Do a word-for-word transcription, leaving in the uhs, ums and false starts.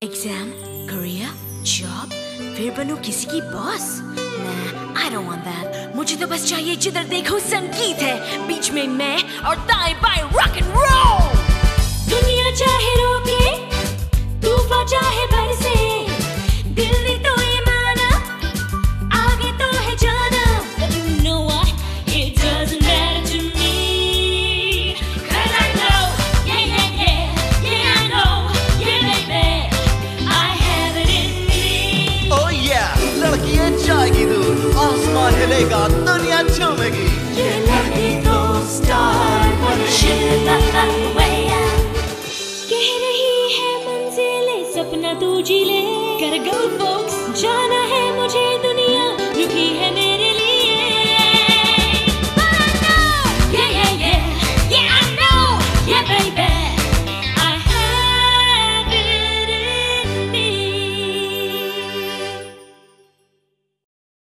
Exam, career, job, फिर बनूं किसी की boss? Nah, I don't want that. मुझे तो बस चाहिए जिधर देखो संगीत है, बीच में मैं और दाएं बाएं रॉक एंड रोल। दुनिया चाहे रोके, तूफान चाहे बरसे, दिल ने तो ये माना, आगे तो है जाना। But you know what? It doesn't matter to me, 'cause I know, yeah yeah yeah, yeah I know, yeah baby, I have it in me. Oh yeah, लड़की है जाएगी दूर, आसमान हिलेगा, दुनिया झूमेगी। ये लड़की तो स्टार बनेगी। कह रही है मंजिलें, सपना तू जी ले। Gotta go folks, जाना है मुझे दुनिया, रुकी है मेरी